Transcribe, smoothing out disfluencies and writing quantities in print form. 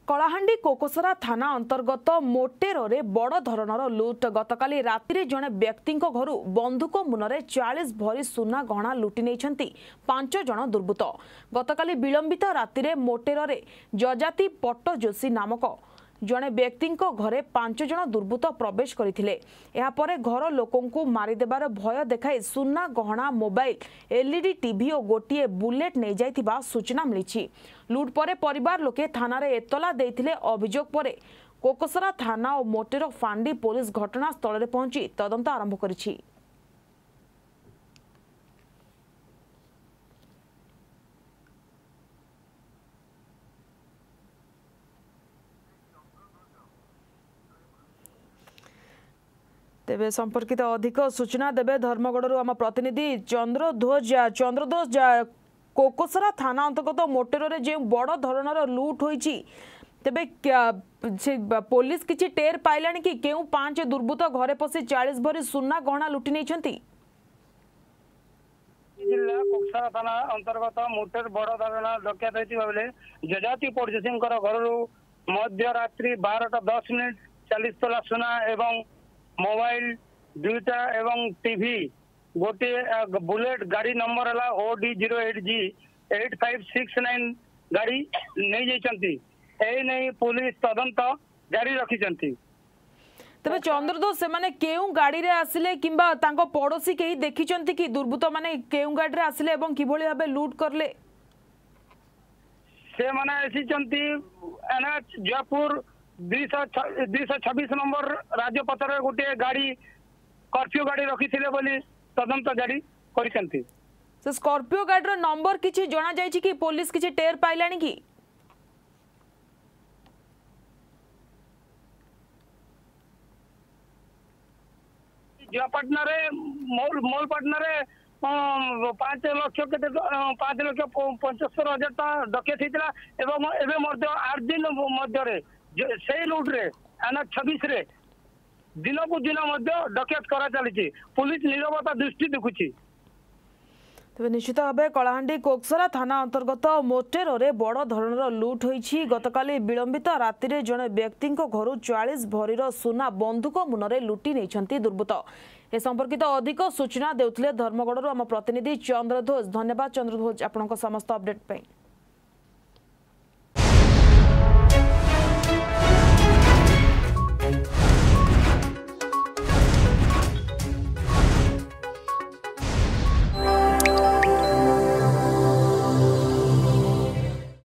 कलाहांडी कोकोसरा थाना अंतर्गत मोटेरे बड़ धरणर लुट गतकाली राति जड़े व्यक्ति घर बंधुक मुନରେ 40 भरी सुना गहना लुटि नहीं 5 जन दुर्बृत्त गतकाली विलंबित राति मोटेरे जजाति पट्ट जोशी नामक जड़े व्यक्ति घरे 5 जन दुर्बृत्त प्रवेश करते घर लोक मारिदेबार भय देखाई सुना गहना मोबाइल एलईडी टीवी और गोटे बुलेट नहीं जाइथिबा सूचना मिली। लुट पर परिवार लोके थाना रे एतला देइथिले। अभियोग पर कोकोसरा थाना और मोटेर फांडी पुलिस घटनास्थल में पहुंची तदंत आरंभ करिछि। तेबे संपर्कित अधिक सूचना देबे धर्मगढ़ आम प्रतिनिधि चंद्रध्वज कोकोसरा थाना अंतर्गत मोटेरे जो बड़ धरणर लुट होईछि तेबे पुलिस किछि टेर पाइलानी कि केउ 5 दुर्बृत्त घरे पसी 40 भरी सुना गहना लुटि नहीं। जिला कोकसरा थाना अंतर्गत मोटेर बड़ धरण डकैत होती जजाति पड़ोसी घर मध्य रात्रि 12:10 40 तोला सुना एवं मोबाइल 2टा एवं टीवी गोटे बुलेट गाड़ी नंबर है OD08G 8569 गाड़ी नहीं जाइछंती। नहीं पुलिस तदंत जारी रखिछंती। तबे चंद्रदोष से माने केउ गाड़ी रे आसिले किंबा तांको पड़ोसी केही देखिछंती कि दुर्बृत्त माने केउ गाड़ी रे आसिले एवं किभଳି भाबे लूट करले से माने आसिछंती NH जयपुर 226 नंबर राजपथ गोटे गाड़ी कर्फ्यू गाड़ी रखी बोली तदंत जारी करिसेंती। से स्कॉर्पियो गाड़ी नंबर किछि जना जायछि कि पुलिस किछि टेर पाइलानी कि पटना रे मोल पटना रे 5 लाख के 5,75,000 डकैत होता एवं एवं 8 दिन मध्य से लुट रे NH 26 रे दिन को दिन डकैत करा चली पुलिस नीरवता दृष्टि देखुची। तेज निश्चित भाव कलाहांडी कोकसरा थाना अंतर्गत मोटेरे बड़ धरणर लुट होईछि गतकाली विलंबित राति जड़े व्यक्ति घर 40 भरी सुना बंधुक मुନରେ लुटि नहीं दुर्बृत्त। ए संपर्कित अधिक सूचना देउथिले धर्मगढ़ आम प्रतिनिधि चंद्रध्वज। धन्यवाद चंद्रध्वज आपनका समस्त अपडेट पे।